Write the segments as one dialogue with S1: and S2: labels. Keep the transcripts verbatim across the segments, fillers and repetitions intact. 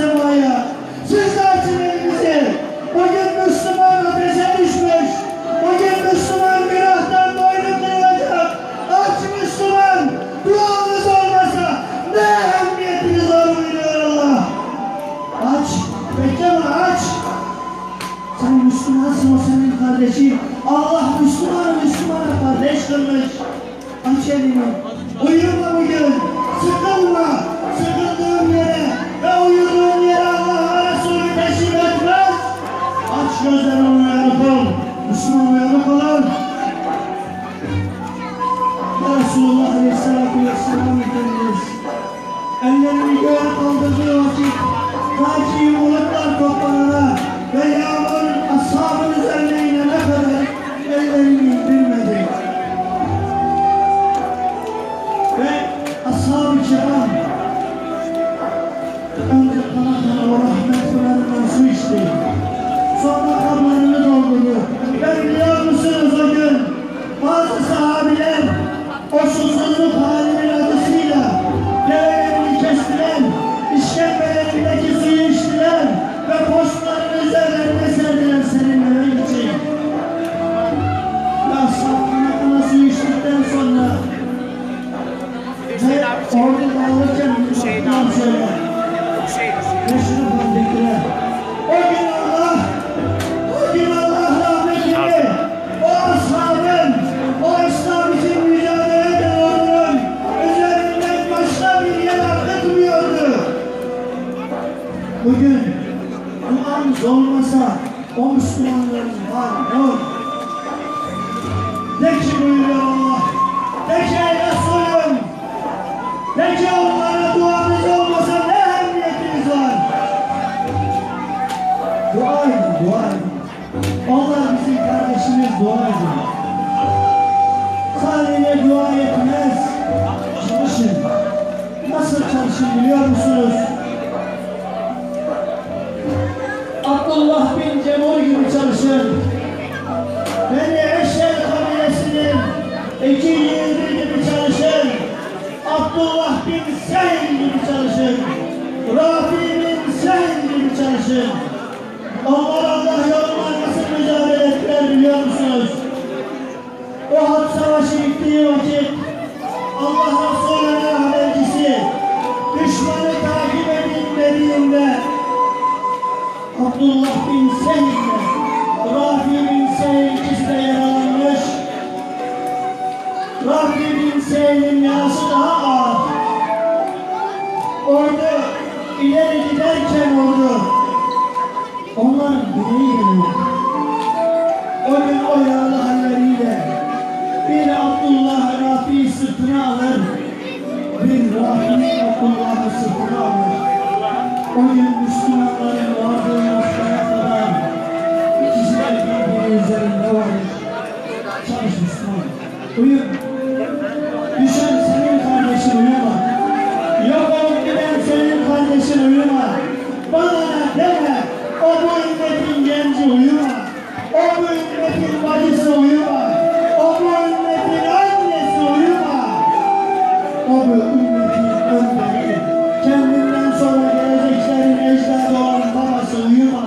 S1: semaya. Siz de açın elinizi. Bugün Müslüman ateşe düşmüş. Bugün Müslüman günahtan boynu kırılacak. Aç Müslüman. Duanız olmasa ne ehemmiyetiniz var buyuruyor Allah. Aç. Bekleme aç. Sen Müslümansın, o senin kardeşin. Allah Müslümanı Müslümana kardeş kılmış. Aç elini. Uyuma bugün. Sıkılma. Sıkıldığın yere ve uyuduğun yere Allah'a Resulü teşrif etmez. Aç gözlerini, uyanık ol. Müslüman uyanık olun. Ya Resulullah Aleyhisselatü Vesselam Efendimiz ellerini göğe kaldırdığı vakit taci bulutlar toplanana ve yağmur ashabın üzerine inene kadar ellerini indirmedi. Ve ashab-ı kiram önce kana kana o rahmet pınarından su içti. Sonra kablarını doldurdu. Ve biliyor musunuz o gün bazı sahabiler o susuzluk halinin acısıyla develerini kestiler, işkembelerindeki suyu içtiler ve postlarını üzerlerine serdiler serinlemek için. Ve ashab-ı kana suyu içtikten sonra ve orada dağılırken Müslüman söyler. Ve şunu fark ettiler. O gün Allah, o gün Allah rahmetini, o ashabın, o İslam için mücadele eden ordunun üzerinden başka bir yer akıtmıyordu. Bugün duamız olmasa o Müslümanların var yok. De ki buyuruyor Allah, de ki ey Resulüm, de ki onlara duamız olmasa ne ehemmiyetiniz var? Dua edin, dua edin. Onlar bizim kardeşimiz, dua edin. Sadece dua etmez, çalışın. Nasıl çalışın biliyor musunuz? Abdullah bin Cemur gibi çalışın. Beni Eşer kabilesinin iki yiğidi gibi çalışın. Abdullah bin Seyn gibi çalışın. Rafi bin Seyn gibi çalışın. Onlar Allah yoluna nasıl mücadele ettiler biliyor musunuz? O Uhud savaşı bittiği vakit Allah Resulü'nün habercisi düşmanı takip edin dediğinde Abdullah bin Seyn ile Rafi bin Seyn ikisi de yaralanmış. Rafi bin Seyn'in yarası daha ağır. Orada ileri giderken orada onların bileği geliyor. O gün o yaralı halleriyle bir Abdullah Rafi'yi sırtına alır, bir Rafi'yi Abdullah'ı sırtına alır. O gün Müslümanların vardığı noktaya kadar ikisi de birbiri üzerinde vardır. Çalış Müslüman. Uyum. Düşen senin kardeşin uyuma. Yok olup giden senin kardeşin uyuma. Bana ne deme. O bu ümmetin genci uyuma. O bu ümmetin bacısı uyuma. O bu ümmetin annesi uyuma. O bu ümmetin önderi. Kendinden sonra geleceklerin ecdadı olan babası uyuma.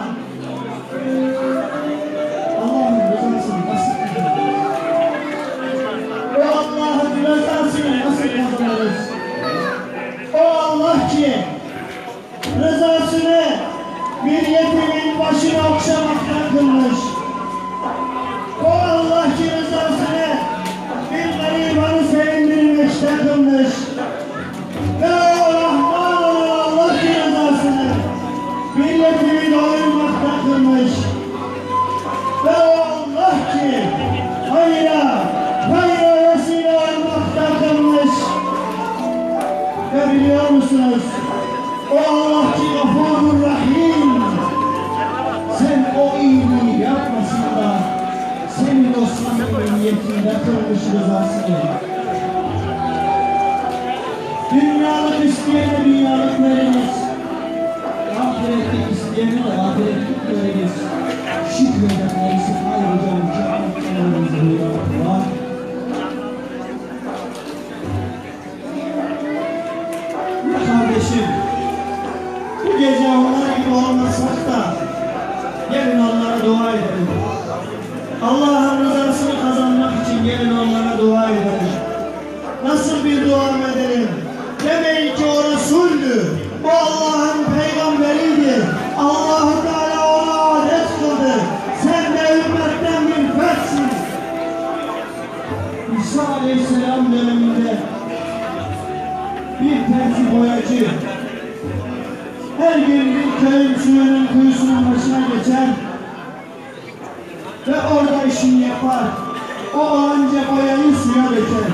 S1: Allah'ın rızasını nasıl kazanırız? O Allah'ın rızasını nasıl kazanırız? O Allah ki rızasını bir yetimin başını okşamaktan kılmış. O Allah ki rızasını bir garibanı sevindirmekten kılmış. Ve o Rahman olan Allah ki rızasını bir yetimi doyurmaktan kılmış. Ve o Allah ki hayra, hayra vesile olmaktan kılmış. Ve biliyor musunuz? O Allah ki Gafurur Rahim. Sen o iyiliği yapmasın da senin o samimi niyetinde kılmış rızasını. Dünyalık isteyene dünyalık veriniz. Ahiretlik isteyene de ahiretlik veriniz. Şükredenler ise ayrıca mükemmelleriniz buyuruyor Allah. Kardeşim, bugün gece onlar gibi olmasak da gelin onlara dua edelim. Allah'ın rızasını kazanmak için gelin onlara dua edelim. Nasıl bir dua edelim? Demeyin ki o Resul'dü, o Allah'ın peygamberiydi. Allah-u Teala ona adet kıldı. Sen de ümmetten bir fertsin. İsa Aleyhisselam döneminde bir terzi boyacı her gün bir köyün suyunun kuyusunun başına geçer ve orada işini yapar. O anca boyayı suya döker.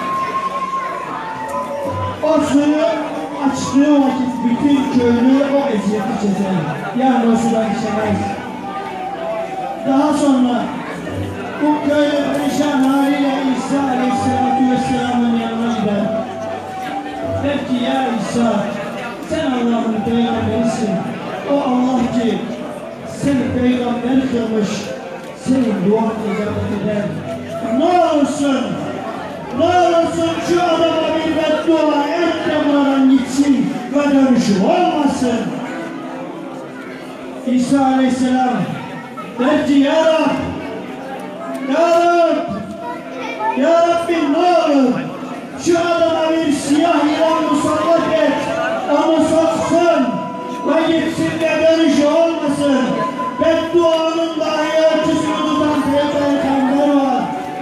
S1: O suyu açtığı vakit bütün köylü o eziyeti çeker. Yani o sudan içemez. Daha sonra bu köylü perişan haliyle İsa Aleyhisselatü Vesselam'ın yanına gider. Der ki ya İsa, sen Allah'ın peygamberisin. O Allah ki seni peygamber kılmış, senin duanı icabet eder. Ne olursun, ne olursun şu adama bir beddua et de buradan gitsin ve dönüşü olmasın. İsa Aleyhisselam der ki ya Rab, ya Rab, ya Rabbim ne olur şu adama bir siyah yılan musallat et, onu soksun ve gitsin de dönüşü olmasın. Bedduanın dahi ölçüsünü tutan peygamber var.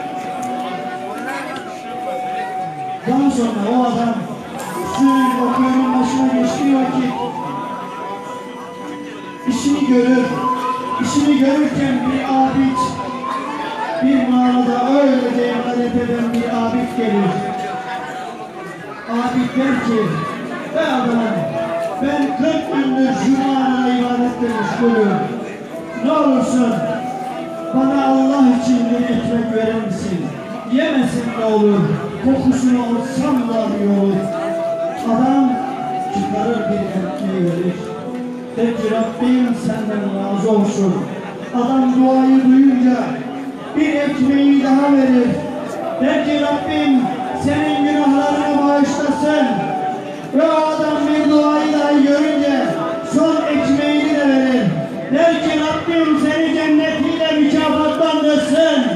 S1: Daha sonra o adam suyun o kuyunun başına geçtiği vakit işini görür. İşini görürken bir abid, bir mağarada öylece ibadet eden bir abid gelir. Abid der ki, be adam, ben kırk gündür Cuma'na ibadetle meşgulüm. Ne olursun bana Allah için bir ekmek verir misin? Yemesin de olur, kokusunu alsam da iyi olur. Adam çıkarır bir ekmeği verir. Der ki Rabbim senden razı olsun. Adam duayı duyunca bir ekmeği daha verir. Der ki Rabbim senin günahlarını bağışlasın. Ve o adam bir duayı daha görünce son ekmeğini de verir. Der ki Rabbim seni cennetiyle mükafatlandırsın.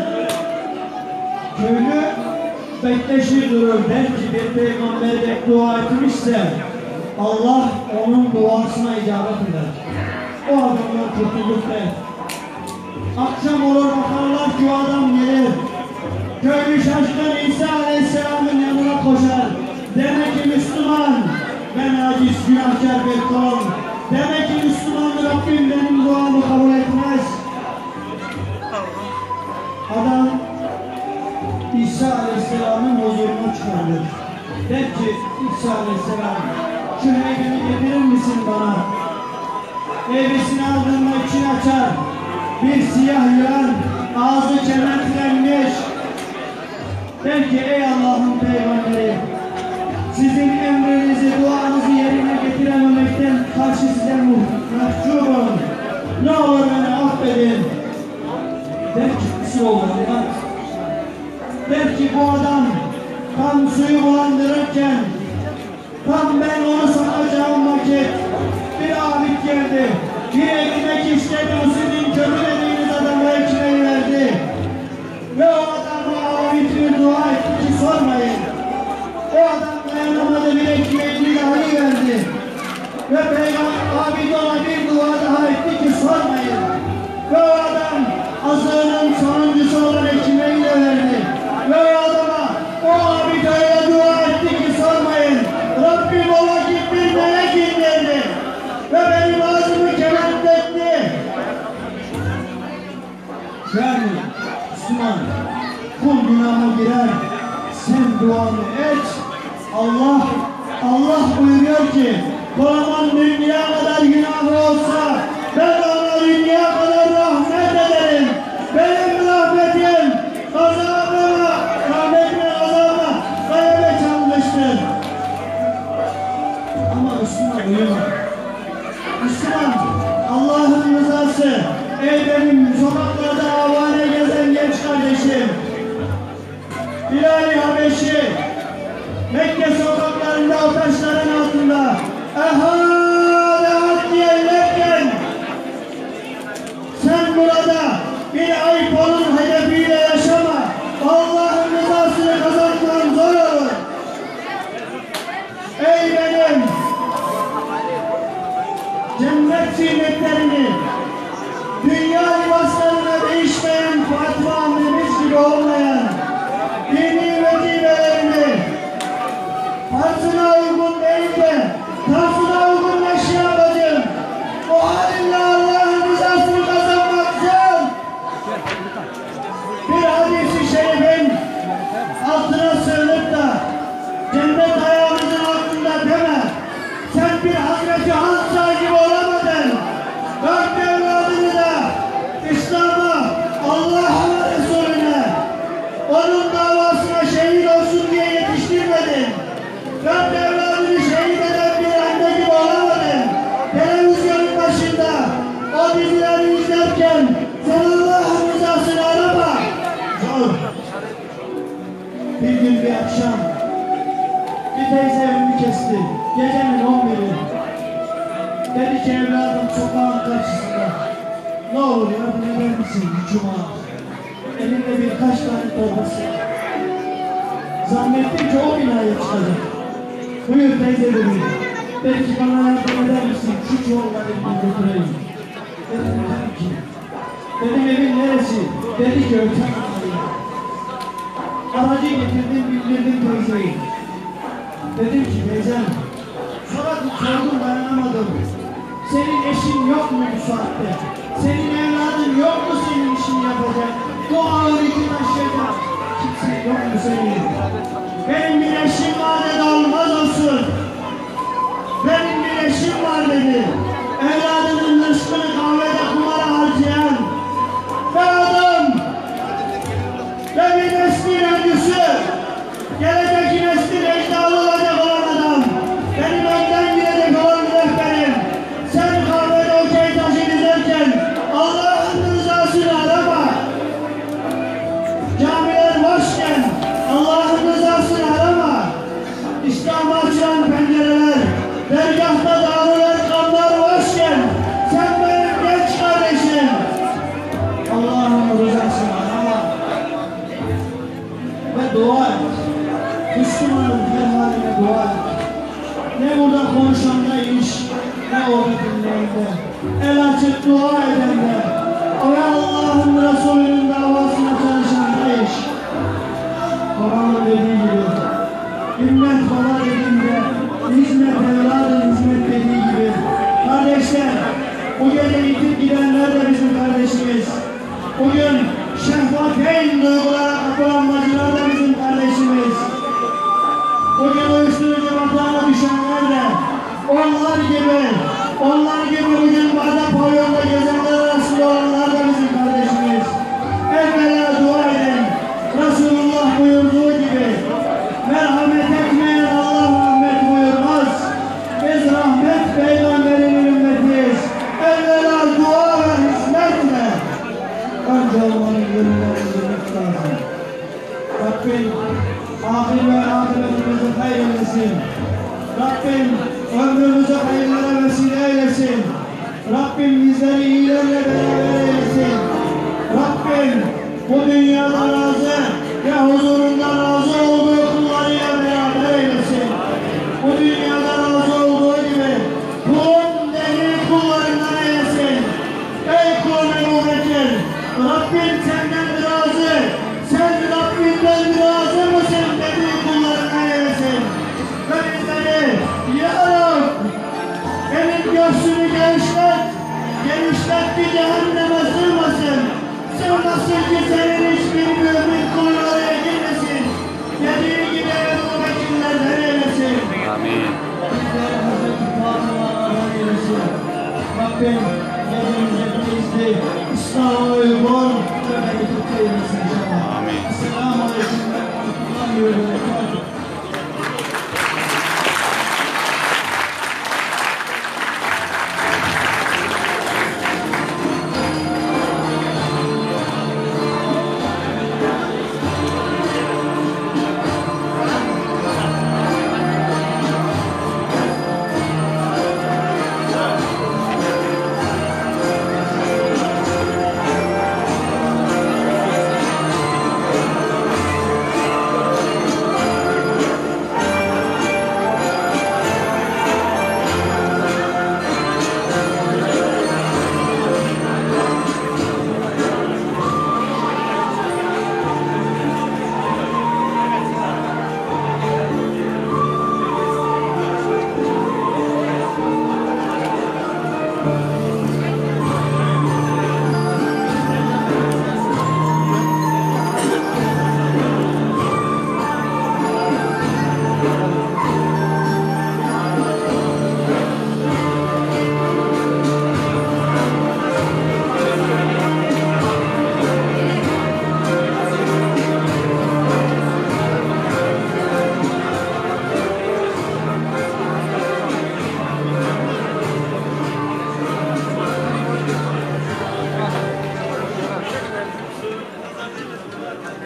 S1: Köylü bekleşir durur. Der ki bir peygamber beddua etmişse Allah onun duasına icabet eder. O adamdan kurtulduk der. Akşam olur bakarlar ki o adam gelir. Köylü şaşkın İsa Aleyhisselam'ın yanına koşar. Demek ki Müslüman, ben aciz günahkar bir kulum. Demek ki Müslüman Rabbim benim duamı kabul etmez. Adam İsa Aleyhisselam'ın huzuruna çıkardır. Der ki İsa Aleyhisselam, şu heykeli getirir misin bana? Elbisini aldığında içini açar. Bir siyah yılan, ağzı kemetlenmiş. Der ki ey Allah'ın peygamberi, sizin emrinizi, duanızı yerine getirememekten karşı size mahcubum. Ne olur beni affedin. Der ki kusur olur anlat. Der ki bu adam tam suyu bulandırırken, tam ben onu sokacağım vakit bir abid geldi. Bir ekmek istedi, o sizin kötü dediğiniz adama ekmeği verdi. Ve o adam bu abid bir dua etti ki sormayın. O adam dayanamadı, bir ekmeğini daha verdi. Ve Peygamber abid ona bir dua daha etti ki sormayın. Ve o adam azığının sonuncusu olan ekmeği de verdi. Ve o adama o abid öyle dua etti ki sormayın. Rabbim o vakit bir melek indirdi. Ve benim ağzımı kemetletti. Yani Müslüman kul günaha girer. Sen duanı et. Allah Allah buyuruyor ki kulumun dünya kadar günahı olsa ben ona dünya kadar rahmet ederim. Benim rahmetim azabıma, rahmetimin azabına galebe çalmıştır. Ama Müslüman uyuma. Müslüman Allah'ın rızası. Ey benim sokaklarda avane gezen genç kardeşim, Bilal-i Habeşi Mekke sokaklarında o taşların altında ehâle ziynetlerini, dünya libaslarına değişmeyen Fatıma annemiz gibi olmayan dini vecibelerini tarzına uygun değil de tarzına uygun yaşayan bacım, bu halinle Allah'ın rızasını kazanmaksın. Bir hadis-i şerifin altına sığınıp da cennet ayağımızın altında deme, sen bir Hazreti Hamza gibi olamadın. Dört evladını da İslam'a, Allah'a ve Resulüne, onun davasına şehit olsun diye yetiştirmedin. Dört evladını şehit eden bir anne gibi olamadın. Televizyonun başında o dizileri izlerken sen Allah'ın rızasını arama. Zor. Bir gün bir akşam bir teyze evimi kesti. Gecenin on biri. Dedi ki evladım sokağın karşısında. Ne olur yardım eder misin cuma? Elinde birkaç tane torbası. Zannettim ki o binaya çıkacak. Buyur teyze dedi. Dedi ki bana yardım eder misin? Şu çuvalları elime götüreyim. Dedim tabii ki. Dedim evin neresi? Dedi ki öte mahalleye. Aracı getirdim, bildirdim teyzeyi. Dedim ki teyzem, sonra sordum, dayanamadım. Senin eşin yok mu bu saatte? Senin evladın yok mu senin işini yapacak? Bu ağır yükün aşacak. Kimse yok mu senin? Benim bir eşim var dedi, olmaz olsun. Benim bir eşim var dedi. Evladının rızkını kahvede kumara harcayan ve adam ve bir neslin öncüsü, gelecek neslin ecdalı olacak olan adam, benim önden gidecek olan rehberim. Sen kahvede okey taşı dizerken Allah'ın rızasını arama. Camiler boşken Allah'ın rızasını arama. İslam'a açılan pencereler, dergahta dağılır kanlar boşken sen benim genç kardeşim. Allah'ın rızasını arama. Ve dua et. Müslümanın her haline dua et. Ne burada konuşanda iş, ne orada dinleyende. El açıp dua edende. O Allah'ın Resulü'nün davasına çalışanda iş. Kur'an'ın dediği gibi. Ümmet bana dediğinde, hizmet evladın hizmet dediği gibi. Kardeşler, bu gece yitip gidenler de bizim kardeşimiz. Bugün şehvateyn duygulara kapılan bacılar da bizim kardeşimiz. Bugün uyuşturucu batağına düşenler de onlar gibi, onlar gibi bugün barda pavyonda gezenler arasında olanlar da bizim kardeşimiz. Evvela dua edin. Resulullah buyurduğu gibi merhamet etmeyen Allah rahmet buyurmaz. Biz rahmet peygamberinin ümmetiyiz. Evvela dua ve hizmetle önce olmanın yönlerini bilmek lazım. Rabbim ahir ve akıbetimizi hayır eylesin. Rabbim ömrümüzü hayırlara vesile eylesin. Rabbim bizleri iyilerle beraber eylesin. Rabbim bu dünyada razı ve huzurunda razı olduğu kullarıyla beraber eylesin. Bu dünyada razı olduğu gibi kulun deli kullarından eylesin. Ey kulun Ebu Bekir, Rabbim senden razı, sen Rabbinden razı mısın dediği kullarından eylesin. Ve bizleri ya Rab, benim göğsünü genişlet, genişlet ki cehenneme sığmasın. Sığmasın ki senin hiçbir mümin kulun oraya girmesin. Dediği gibi Ebu Bekirlerden eylesin.
S2: Amin.
S1: Bizleri Hazreti Fatıma'dan eylesin. Rabbim gecemize bizi İslam'a uygun ve bereketli eylesin inşallah.
S2: Amin.
S1: Esselamu Aleyküm ve Rahmetullahi ve Berekatuhu.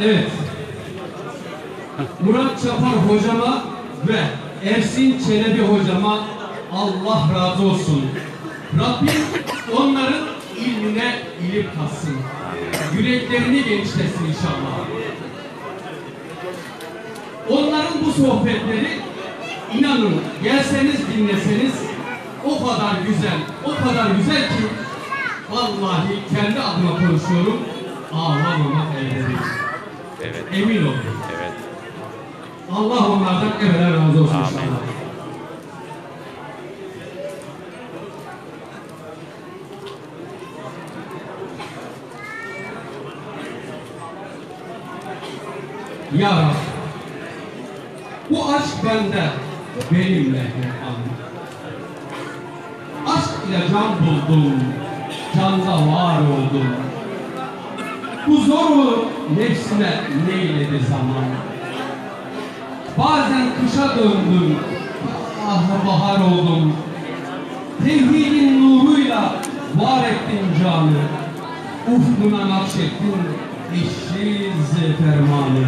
S2: Evet. Murat Çapar hocama ve Ersin Çelebi hocama Allah razı olsun. Rabbim onların ilmine ilim katsın. Yüreklerini genişletsin inşallah. Onların bu sohbetleri, inanın gelseniz dinleseniz o kadar güzel, o kadar güzel ki vallahi kendi adıma konuşuyorum, ağlamamak elde değil.
S3: Evet.
S2: Emin olun.
S3: Evet.
S2: Allah onlardan evvela razı olsun
S3: Amin.
S2: inşallah. Ya Rab, bu aşk bende, benimle hep an. Aşk ile can buldum, canda var oldum. Bu zoru nefsime neyledi zaman. Bazen kışa döndüm, ah bahar oldum. Tevhidin nuruyla var ettin canı. Ufkuna nakşettin eşsiz fermanı.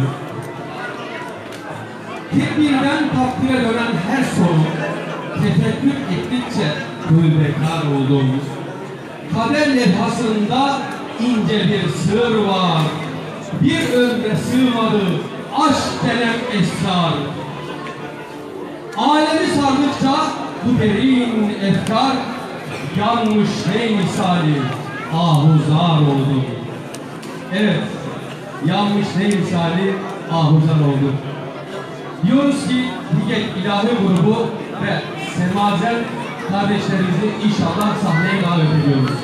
S2: Tekbirden takdire dönen her soru, tefekkür ettikçe gülbekar oldum. Kader levhasında ince bir sır var. Bir ömre sığmadı aşk denen esrar. Alemi sardıkça bu derin efkar, yanmış ney misali ahuzar oldu. Evet, yanmış ney misali ahuzar oldu. Diyoruz ki Higel İlahi grubu ve Semazen kardeşlerimizi inşallah sahneye davet ediyoruz.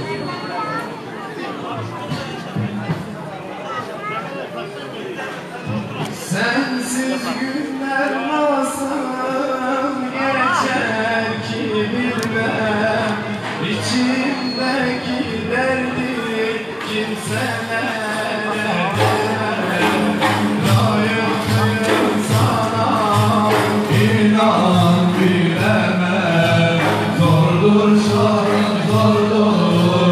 S4: Sensiz günler nasıl geçer ki bilmem. İçimdeki derdi kimselere layıkım sana, inan bilemem. Zordur şarım zordur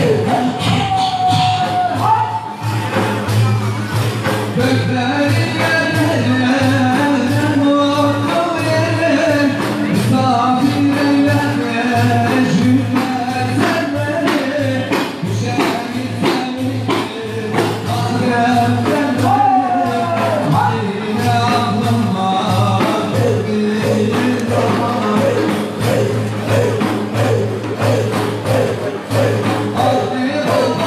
S3: Oh,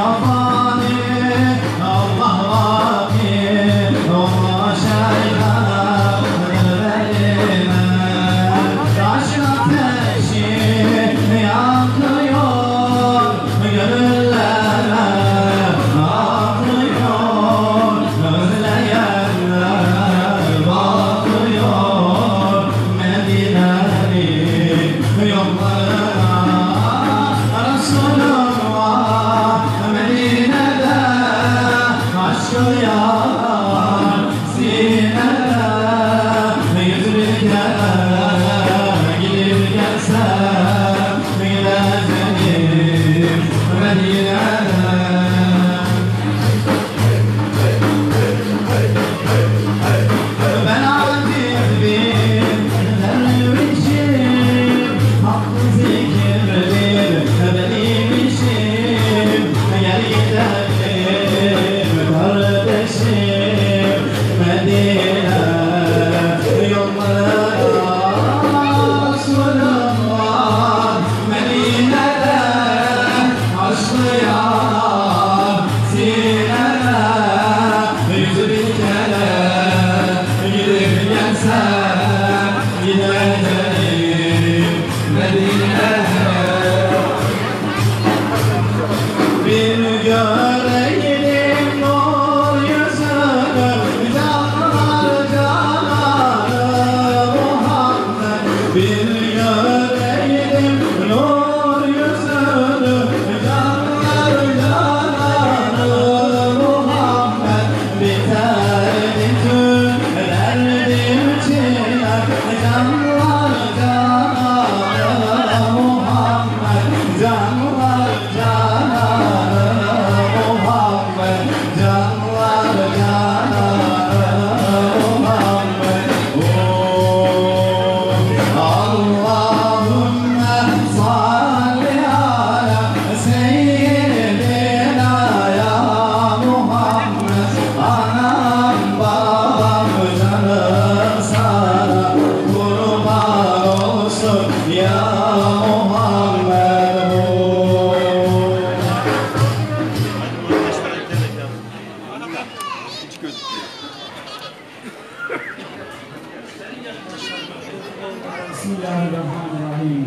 S1: Bismillahirrahmanirrahim.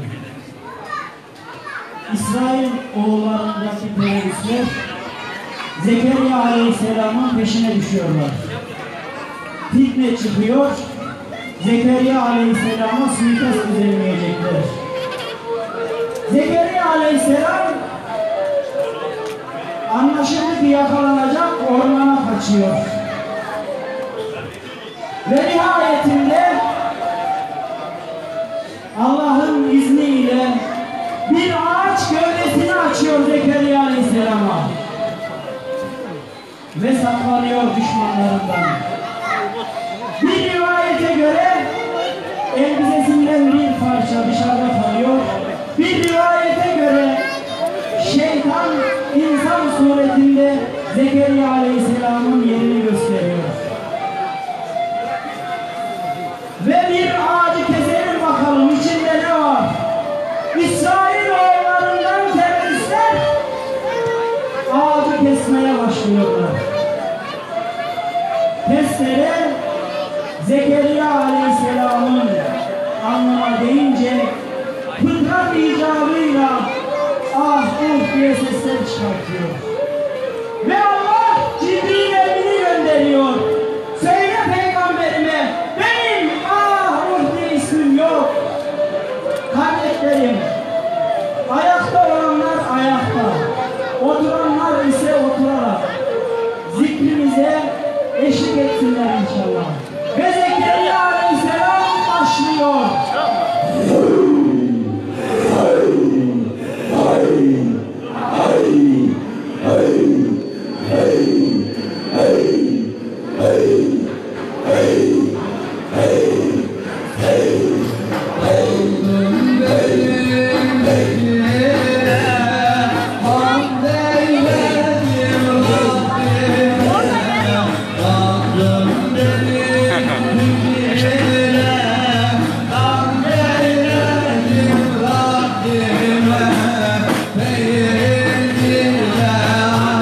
S1: İsrail oğullarındaki teröristler Zekeriya Aleyhisselam'ın peşine düşüyorlar. Fitne çıkıyor, Zekeriya Aleyhisselam'a suikast düzenleyecekler. Zekeriya Aleyhisselam anlaşıldı ki yakalanacak, ormana kaçıyor. Ve nihayetinde Allah'ın izniyle bir ağaç gövdesini açıyor Zekeriya Aleyhisselam'a ve saklanıyor düşmanlarından. Bir rivayete göre elbisesinden bir parça dışarıda kalıyor. Bir rivayete göre şeytan insan suretinde Zekeriya Aleyhisselam'ın yerini gösteriyor. Ve bir ağacı keselim bakalım içinde ne var? İsrail oğullarından teröristler ağacı kesmeye başlıyorlar. Testere Zekeriya Aleyhisselam'ın alnına değince fıtrat icabıyla ah uh diye sesler çıkartıyor. Ve Allah Cibril emrini gönderiyor. Söyle peygamberime benim ah uh diye ismim yok. Kardeşlerim, ayakta olanlar ayakta, oturanlar ise oturarak zikrimize eşlik etsinler inşallah. Ve Zekeriya Aleyhisselam başlıyor.
S4: Yeah.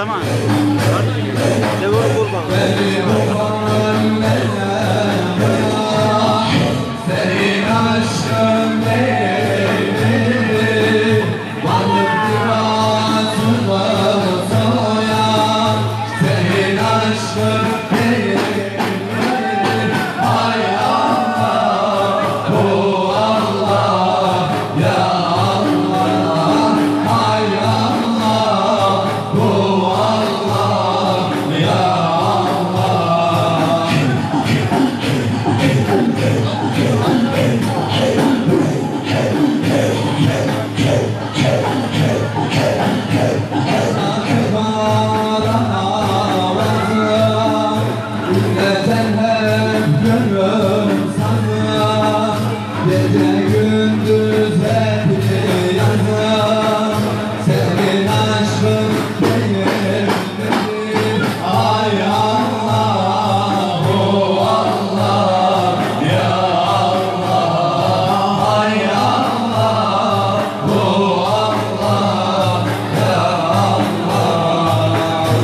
S3: Tamam. Devur kurban.
S4: Senin aşkın değil, varlık duası soya. Senin aşkın değil, ay Allah, bu Allah, ya Allah, ay Allah, bu Allah, ya Allah. Gece gündüz hep yazım, senin aşkın benim benim. Ay Allah, bu Allah, ya Allah, ay Allah, bu Allah, ya Allah.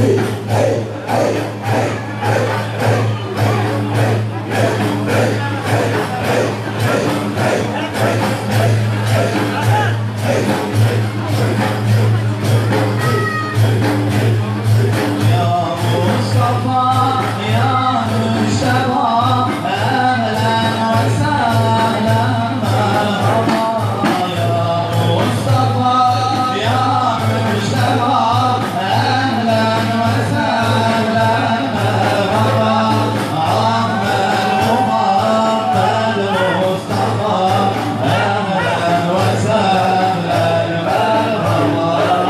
S4: Ya Mustafa, ya Müşteba, ehlen ve sehlen merhaba. Ya Mustafa, ya Müşteba, ehlen ve sehlen merhaba. Ahmed Muhammed Mustafa, ehlen ve sehlen merhaba.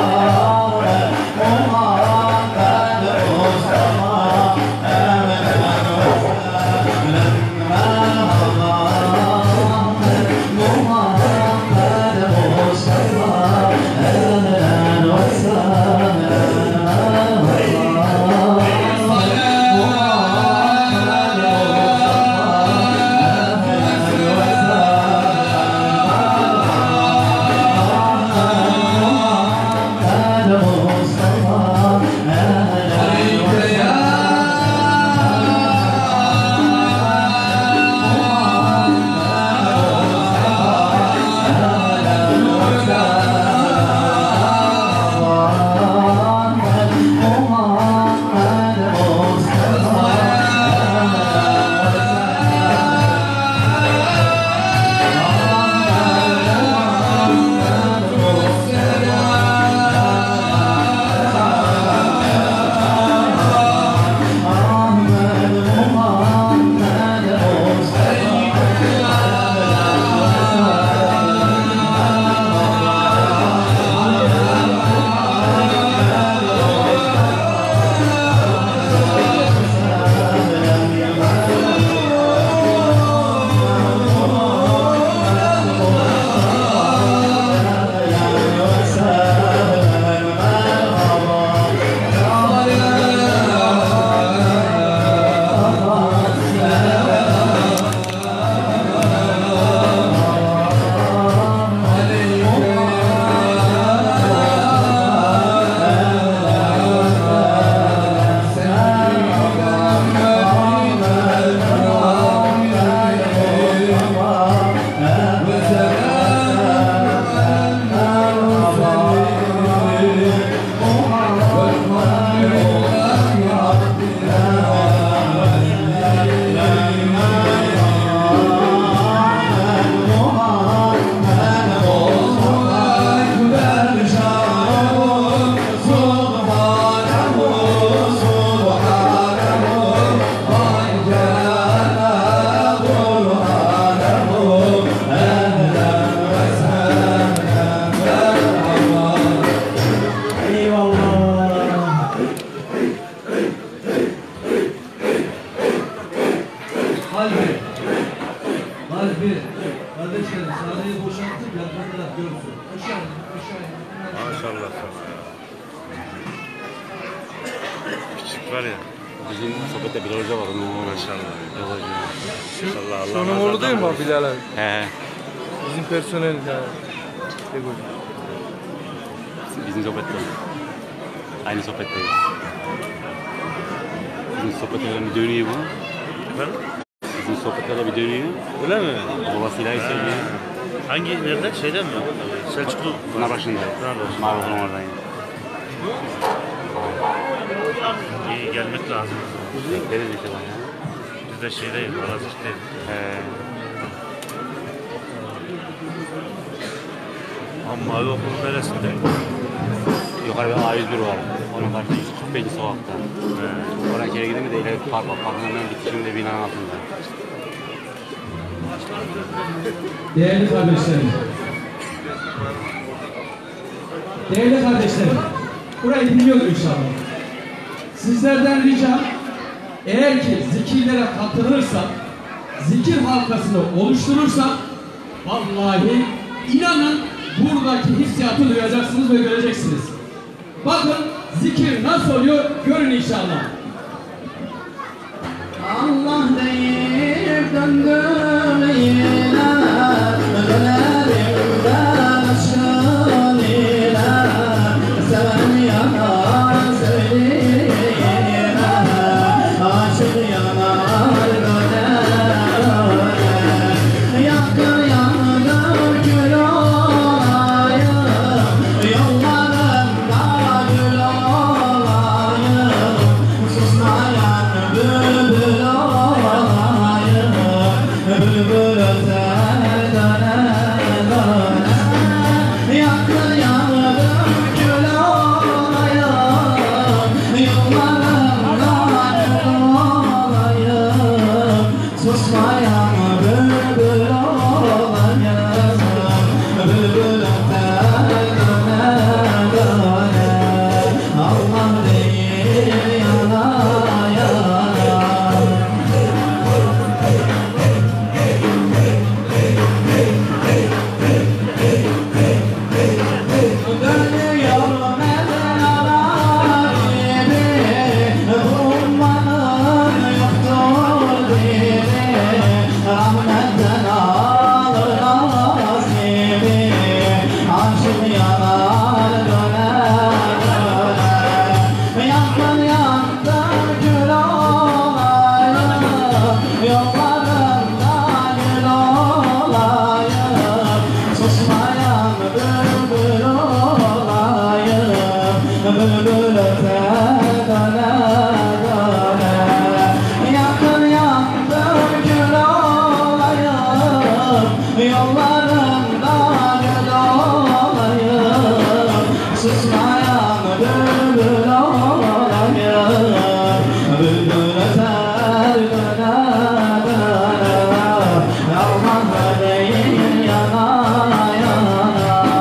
S3: Maşallah sana ya. Küçük var ya. Bizim sohbette Bilal Hoca var onun. Maşallah. Bilal Hoca. Maşallah Allah.
S5: Sonun oğlu değil mi o Bilal abi?
S3: He.
S5: Bizim personel yani.
S3: Bizim sohbette. Aynı sohbetteyiz. Bizim sohbetlerden bir dönüyor bu.
S6: Efendim?
S3: Bizim sohbetlerde bir dönüyor.
S6: Öyle mi?
S3: Babasıyla söylüyor.
S6: Hangi, nereden? Şeyden mi? Selçuklu.
S3: Pınarbaşı'nda.
S6: Pınarbaşı.
S3: Mavi olan oradan.
S6: İyi gelmek lazım.
S3: Bekleriz inşallah ya.
S6: Biz de şeydeyiz, Malazgirt'teyiz.
S3: He.
S6: Ama mavi okulun neresinde?
S3: Yukarı bir A yüz bir var. Onun karşısında yüz kırk beşinci sokakta. He. Oradan içeri gidince de ileri bir park var. Parkın hemen bitişinde binanın altında.
S2: Değerli kardeşlerim. Değerli kardeşlerim. Burayı biliyoruz inşallah. Sizlerden ricam, eğer ki zikirlere katılırsak, zikir halkasını oluşturursak, vallahi inanın buradaki hissiyatı duyacaksınız ve göreceksiniz. Bakın zikir nasıl oluyor görün inşallah.
S4: Allah deyip döndüm yine, dönerim başın ile, seven yanar söyleyene, aşık yanar döner öyle, yakın yandım kül olayım, yollarımda gül olayım, susmayan bülbül olayım, bülbül öter döne döne, yakın yandım kül olayım, yollarımda gül olayım, susmayan bülbül olayım, bülbül öter döne döne, Allah değil yana yana. Dönüyorum Mevlana gibi, ummanın yoktur dili, rahmetten alır nasibi, aşık yanar döner döner, yakın yandım gül olayım, yollarımda gül olayım, susmayan bülbül olayım, bülbül öter döne döne, yakın yandım gül olayım, yollarımda gül olayım, susmayan bülbül olayım, bülbül öter döne döne, Allah değil yana yana.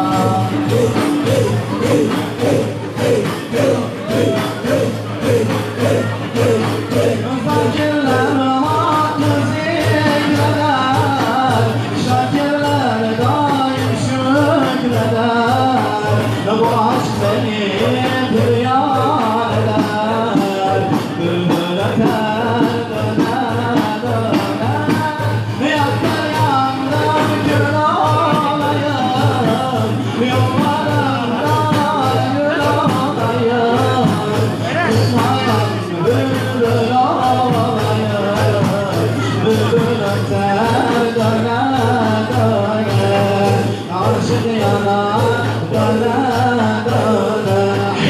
S4: Fakirler hakkı zikreder, şakirler daim şükreder, bu aşk beni hülyan eder, bülbül öter döne döne, yakın yandım gül olayım, yollarımda gül olayım, susmayan bülbül olayım, bülbül öter döne döne, aşık yanar döne döne.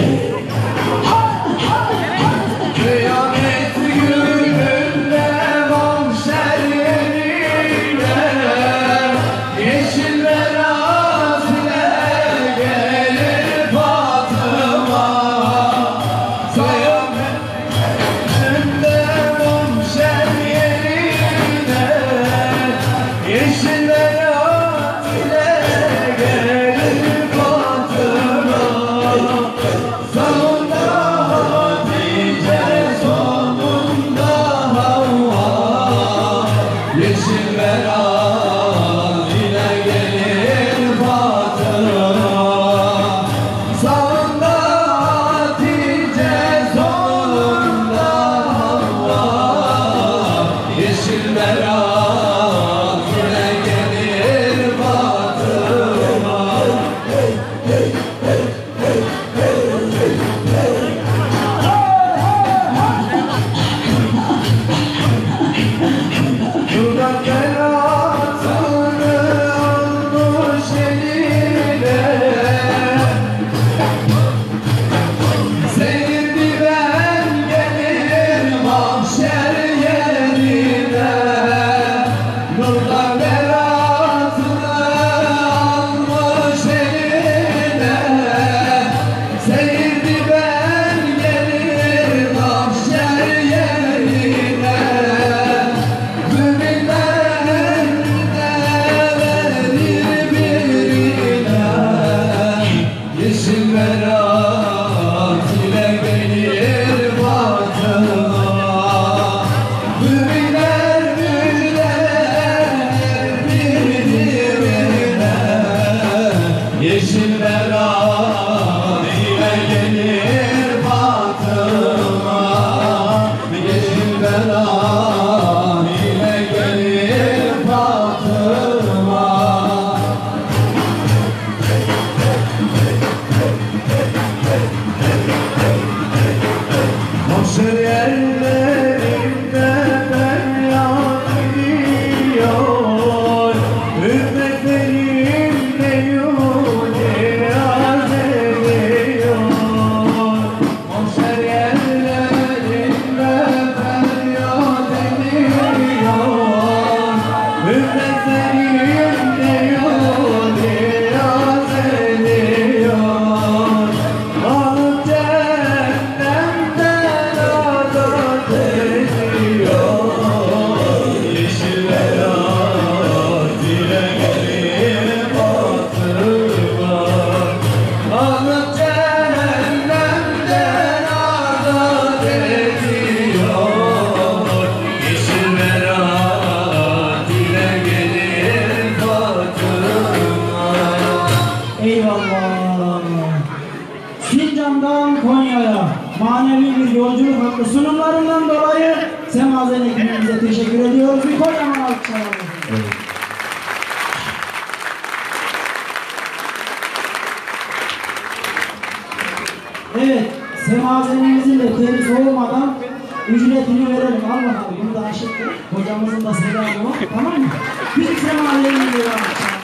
S4: Kıyamet gününde mahşerinde, yeşil veraziler gelir Fatıma. Kıyamet gününde mahşer yerine, yeşil veraziler gelir Fatıma. Sonunda Hatice, sonunda Havva, yeşil veraziler gelir Fatıma. Sonunda Hatice, sonunda Havva, yeşil veraziler gelir Fatıma.
S1: manevi bir yolculuk hakkı sunumlarından dolayı Semazen ekibimize teşekkür ediyoruz. Bir kocaman alkışlar alalım. Evet, semazenimizin de teri soğumadan ücretini verelim. Al bakalım, bunu da aşıktır. Hocamızın da selamı var, tamam mı? Bizim semazenimize de alkışlar.